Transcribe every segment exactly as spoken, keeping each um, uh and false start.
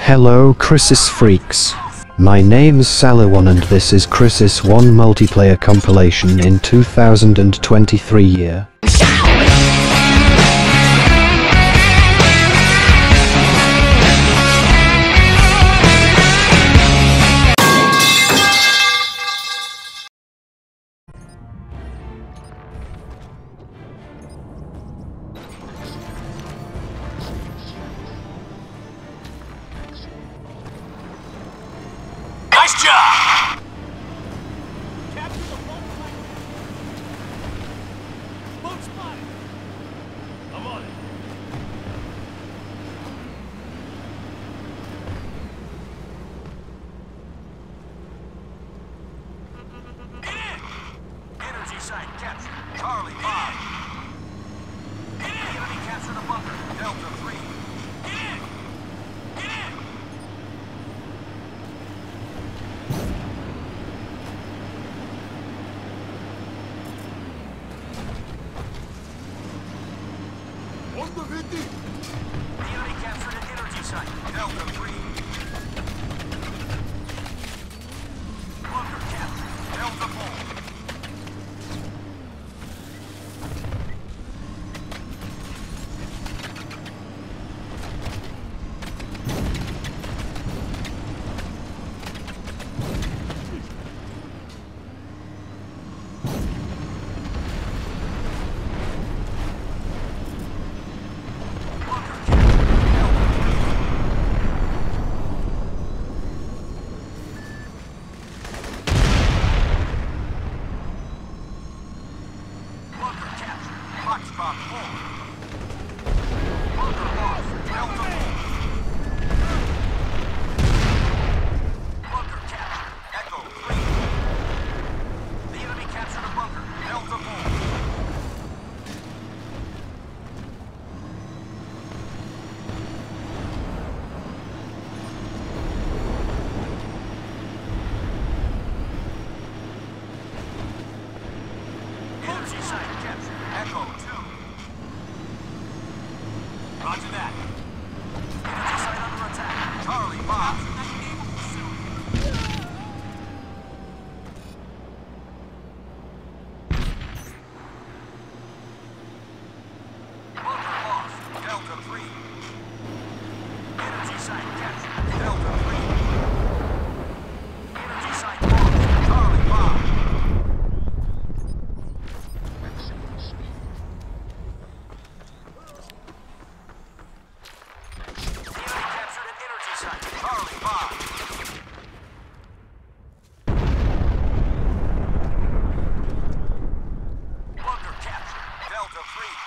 Hello Crysis freaks. My name's Saliwan and this is Crysis one multiplayer compilation in two thousand twenty-three year. Nice job! Capture the boat flank. Boat spotted. I'm on it. Get in! Energy site captured. Charlie five. Get in! The enemy captured a bunker. Delta three. Get in! Get in! The enemy captured an energy site. Delta three. Bunker captured. Delta four. Foxtrot four. Bunker lost. Delta four. Bunker captured. Echo three. The enemy captured a bunker. Delta four. Energy site captured. Echo two. Roger that. Energy site under attack. Charlie five. Bunker lost. Delta three. Energy site captured. Delta three. Energy site lost. Charlie five. Charlie five. Bunker captured. Delta three.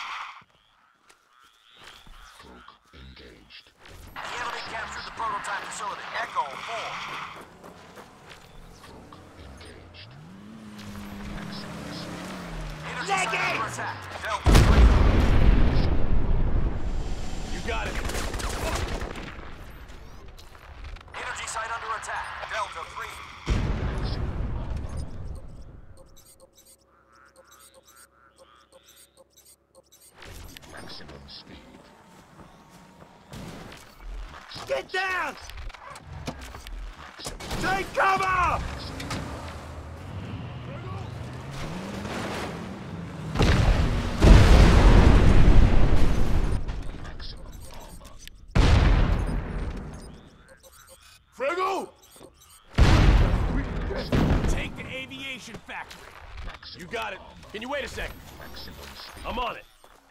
Folk engaged. The enemy captured the prototype facility. Echo four. Folk engaged. Energy site under attack. Delta three. You got it. Energy site under attack. Delta three. Maximum speed. Get down! Maximum. Take cover! Maximum armor. Friggle! Take the aviation factory. Maximum You got it. armor. Can you wait a second? Maximum speed. I'm on it.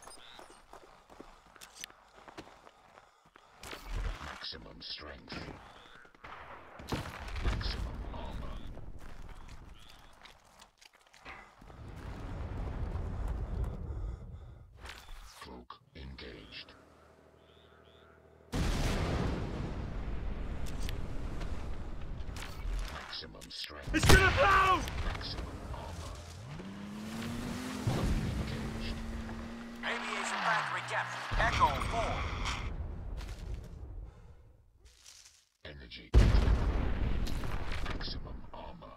Maximum strength. Maximum armor. Folk engaged. Maximum strength. It's gonna blow! Maximum armor. Folk engaged. Aviation factory captured. Echo four. Energy. Maximum armor.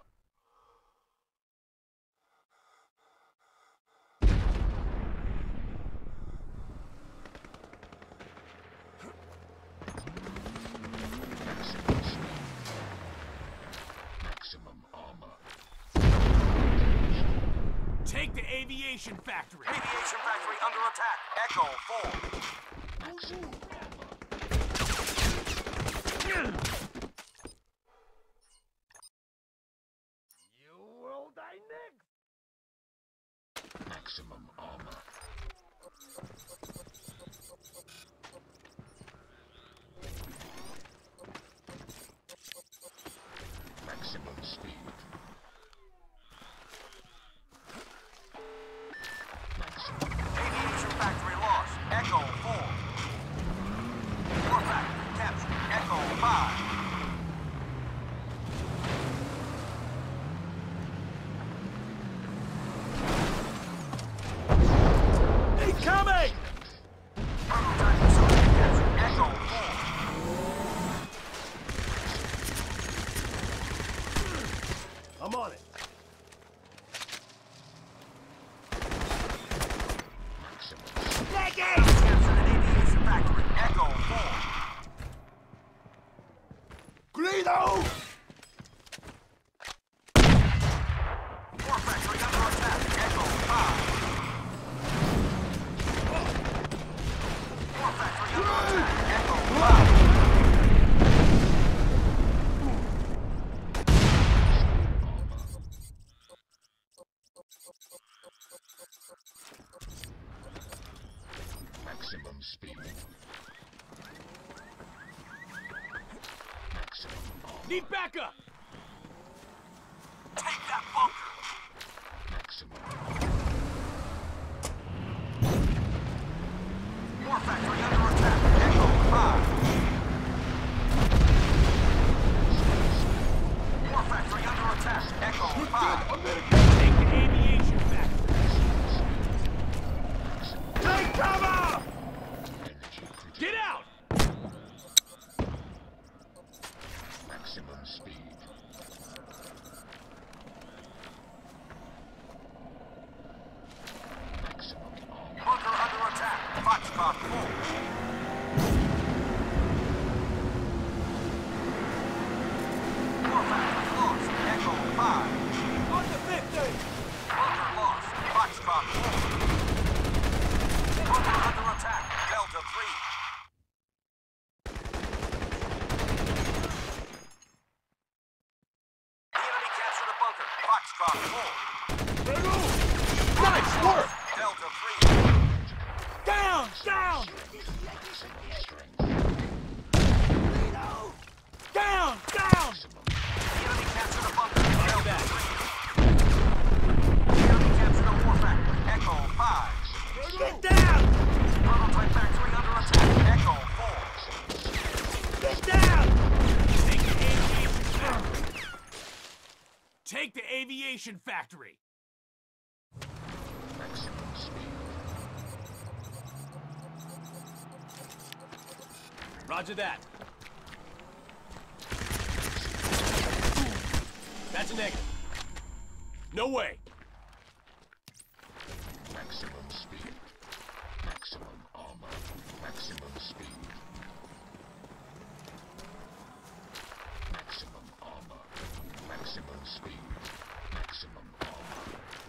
aviation factory. Aviation factory under attack. Echo four. Maximum armor. You will die next. Maximum armor. Maximum speed. Maximum. Aviation factory lost. Echo four. War factory captured. Echo five. Incoming! Prototype facility captured. Echo four. I'm on it. Maximum. Captured an aviation factory. Echo four. Greedo! War factory under attack. Echo five. War factory under attack. Echo five. Maximum speed. Maximum armor. Need backup! Take that bunker. Maximum. War factory under attack. Echo five. War factory under attack. Echo five. Take the aviation factory. Take cover! Energy critical. Get out! Maximum speed. Maximum armor. Bunker under attack. Foxtrot four. War factory lost. Echo five. On the fifty! Bunker lost. Foxtrot four. Bunker under attack. Delta three. The enemy captured a bunker. Foxtrot four. Nice work! Delta three. Down! Down! Down! Down! The enemy captured a bunker. Delta that. three. The enemy captured a war factory. Echo five. Get down! Prototype factory under attack. Echo four. Get down! Take the aviation factory. Take the aviation factory. Maximum speed. Roger that. That's a negative. No way. Maximum speed. Maximum armor. Maximum speed. Maximum armor. Maximum speed. Maximum armor.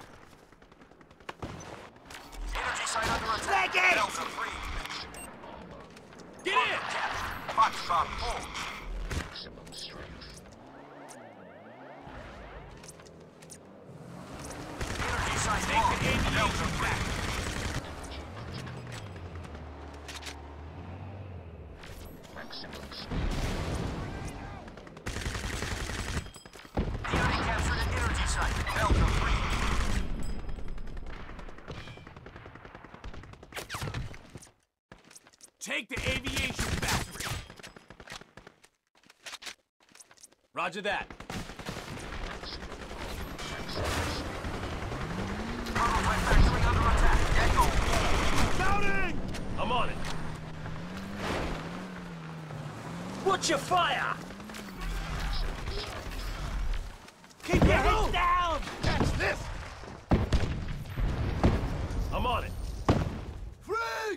Energy site under attack. Take it! Delta three. Maximum armor. Get Bunker in! captured. Foxtrot four. Maximum strength. Energy site Take lost. the aviation Delta three. factory. Maximum speed. The enemy captured an energy site. Delta three. Take the aviation factory. Roger that. Prototype factory under attack. Echo four. Shouting! I'm on it. Watch your fire! Keep your head down! Catch this! I'm on it. Free!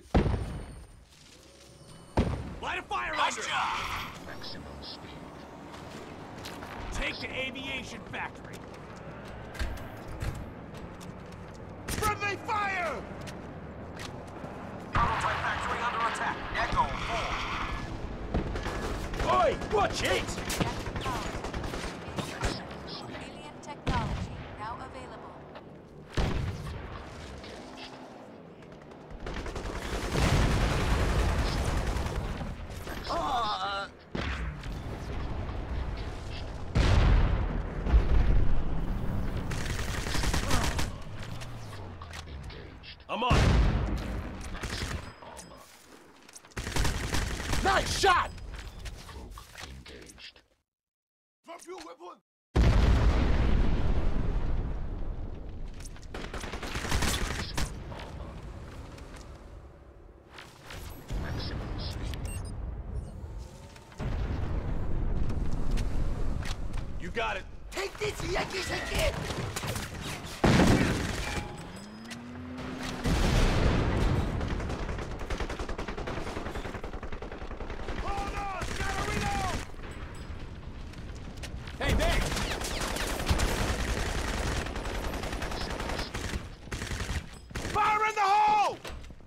Light a fire Nice under! job. Maximum speed. Take the aviation factory. Friendly Fire! Prototype factory under attack. Echo four. Oi, watch it! Alien technology now available. Uh, I'm on. Nice shot! Engaged. Drop your weapon! Maximum speed. You got it. Take this, Yankees again! Hold on! Gotta reload! Hey, man! Fire in the hole!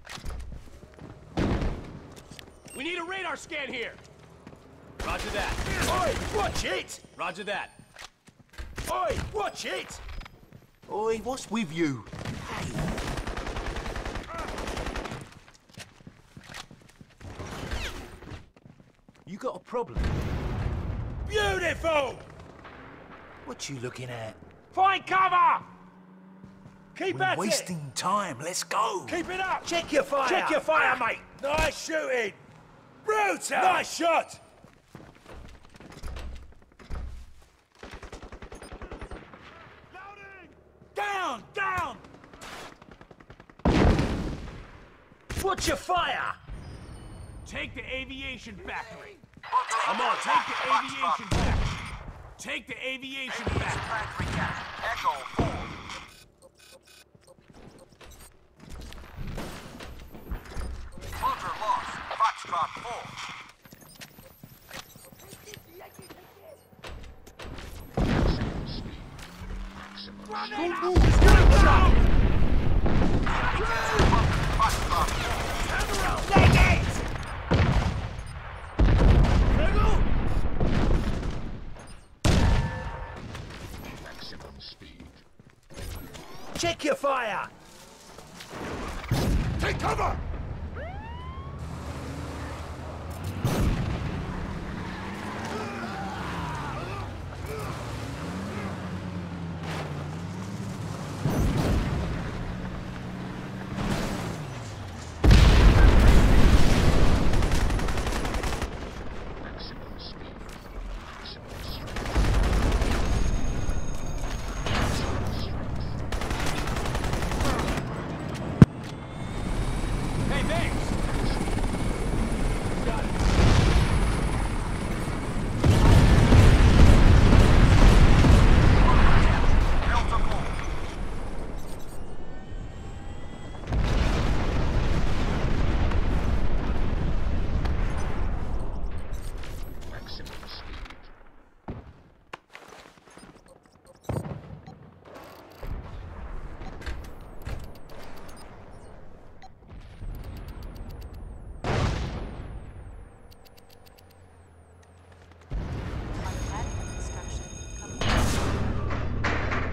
We need a radar scan here. Roger that. Oi, watch it! Roger that. Oi, watch it! Oi, what's with you? Hey. You got a problem? Beautiful! What you looking at? Find cover! Keep We're at wasting it! time. Let's go. Keep it up! Check your fire. Check your fire, mate! Nice shooting! Brutal! Nice shot! Loading! Down! Down! Watch your fire! Take the aviation factory. Come on, take the aviation factory. Take the aviation Aviation factory. factory captured. Echo four. Hunter lost. Foxtrot four. Maximum speed. Maximum speed. Don't move! It's gonna jump! Enemy captured bunker. Foxtrot four. Turn around! Take it! Maximum speed. Check your fire. Take cover! Maximum speed. Maximum strength. Hey, thanks! Got it. Delta four. Maximum speed. Automatic construction complete.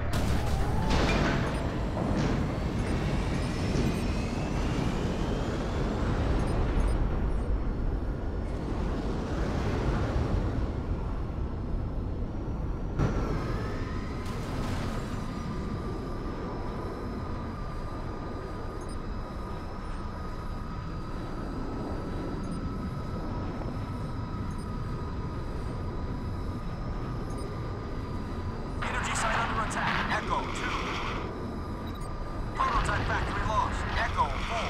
Energy site under attack. Echo two. Prototype factory lost. Echo four.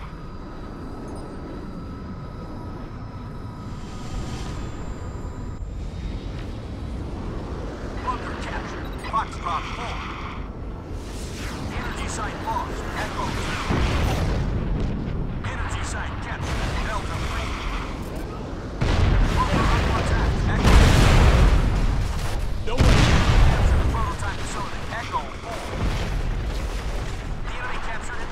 Bunker captured. Foxtrot four. Energy site lost. Echo two. Energy site captured. Delta three. Bunker under attack. Echo No way! captured the prototype facility. Echo four. The enemy captured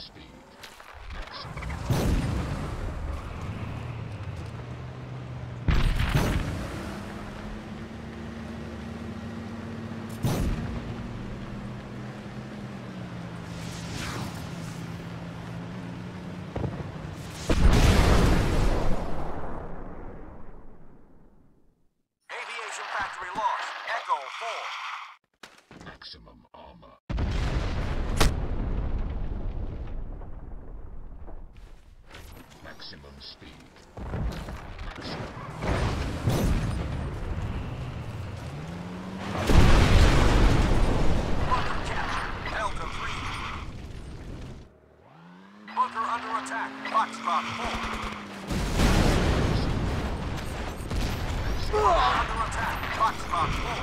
speed. Maximum. Aviation factory lost. Echo four. Maximum armor. Maximum speed. Maximum. Bunker captured. Delta three. Bunker under attack. Foxtrot four. Bunker under attack. Foxtrot four.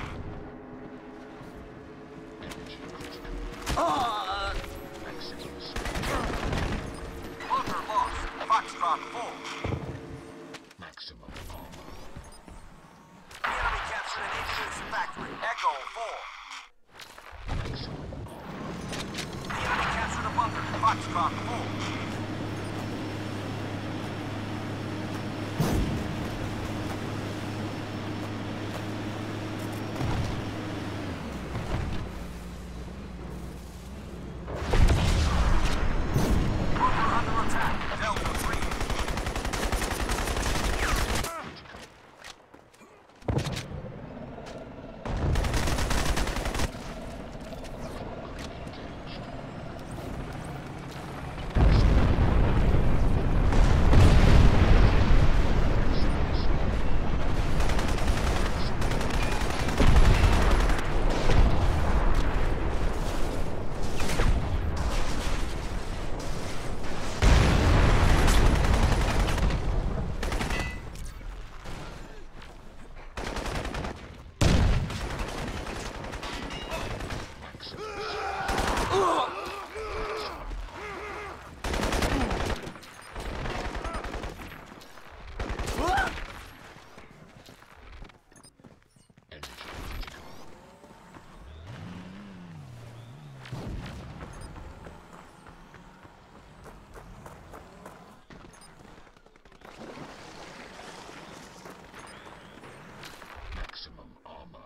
Energy critical. Maximum speed. Bunker lost. Foxtrot four. Maximum armor. The enemy captured an aviation factory. Echo four. Maximum armor. The enemy captured a bunker. Foxtrot four. Bunker under attack. Delta three. Energy critical. Maximum armor.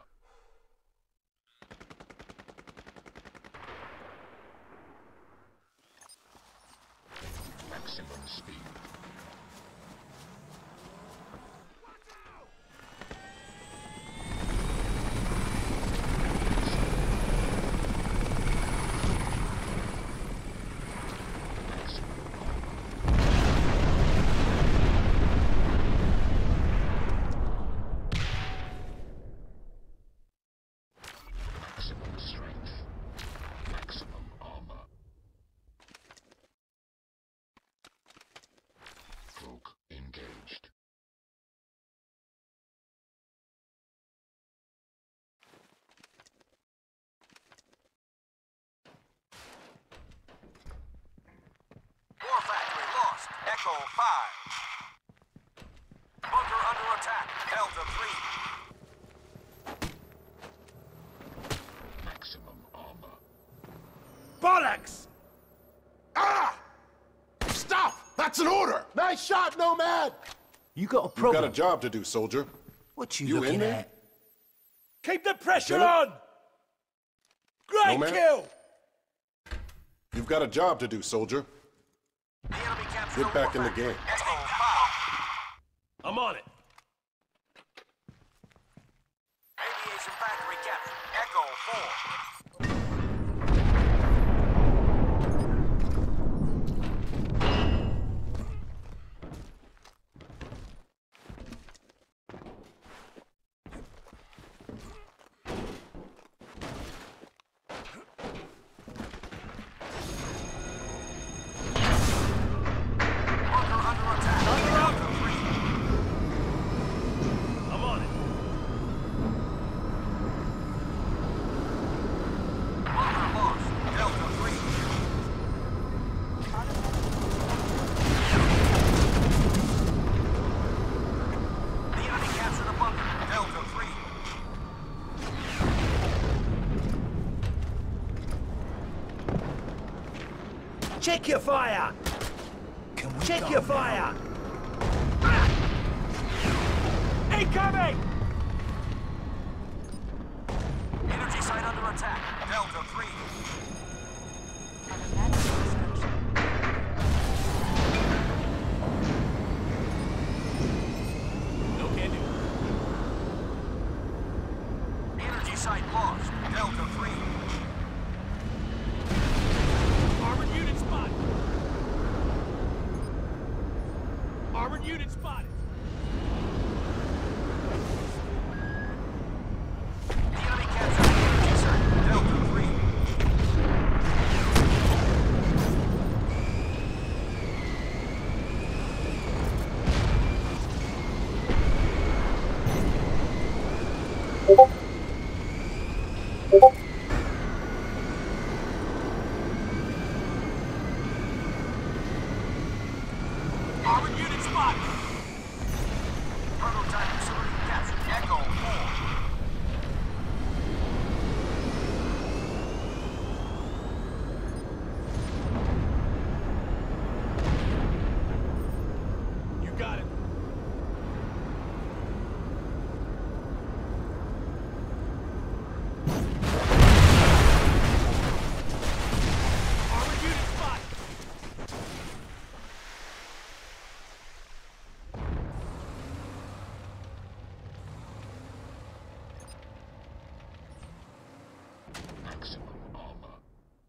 Maximum speed. Maximum armor. Maximum strength. Maximum armor. Cloak engaged. War factory lost. Echo five. Bunker under attack. Delta three. Maximum armor. Bollocks! Ah! Stop! That's an order! Nice shot, Nomad! You got a You've problem? got a job to do, soldier. What you, You in looking there? at? Keep the pressure Lieutenant? on! Great Nomad? kill! You've got a job to do, soldier. The enemy captured Get a back war in the factory. game. Echo five. I'm on it. Aviation factory captured. Echo four. Bunker under attack. Delta three. I'm on it. Check your fire! Can we Check go your now? fire! Ah! Incoming! Energy site under attack. Delta three. Automatic construction. No can do. Energy site lost. Delta three. Armored unit spotted. Armored unit spotted. The enemy captured the energy site. Delta three. Armored unit spotted. Prototype facility captured. Echo four. You got it. Armored unit spotted. Maximum armor.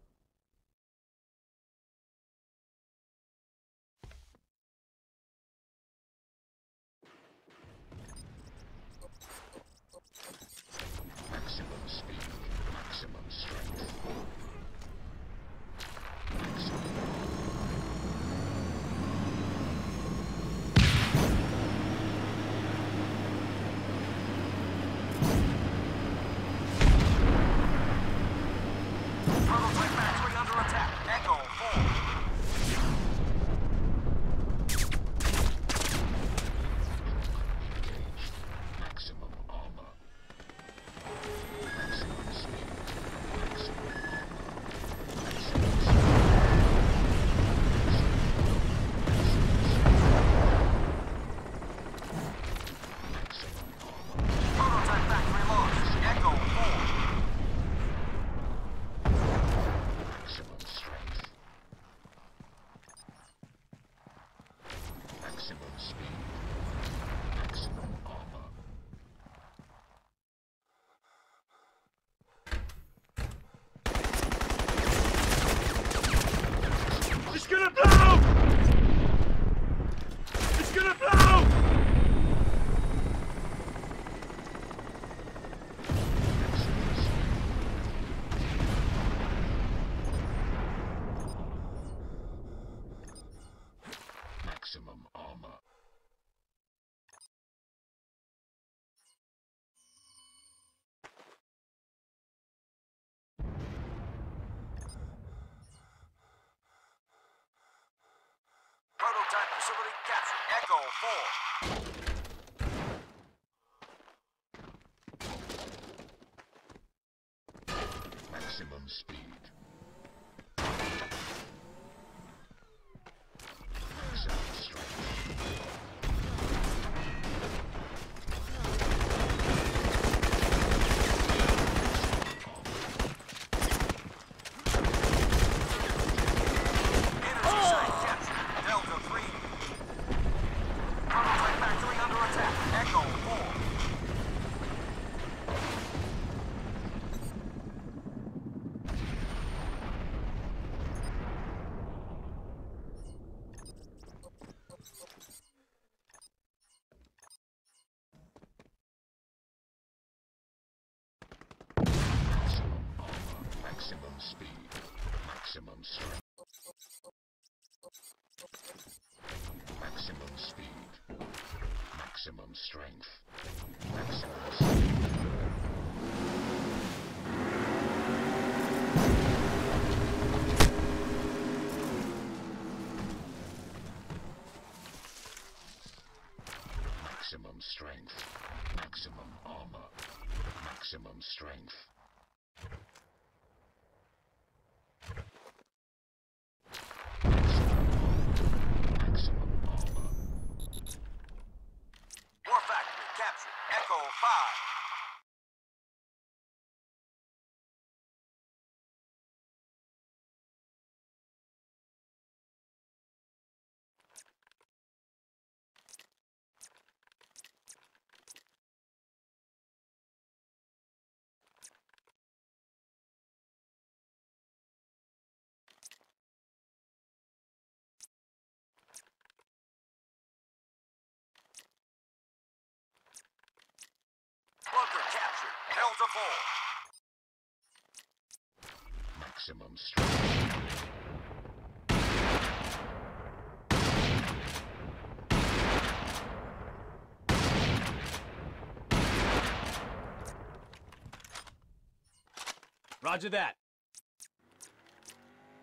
Maximum speed. Maximum strength. Maximum Prototype factory under attack. Echo four. engaged. Maximum armor. Maximum speed. Maximum armor. Maximum speed. Maximum armor. Prototype factory lost. Echo four. Maximum strength. Maximum speed. Maximum armor. It's gonna blow! It's gonna blow! Maximum speed. Maximum armor. Prototype facility captured. Echo four. Maximum speed. Maximum strength. Energy site captured. Delta three. Prototype factory under attack. Echo four. Maximum armor. Maximum speed. Maximum strength. Maximum speed. Maximum strength. Maximum speed. Maximum strength. Maximum armor. Maximum strength. Maximum strength. Roger that.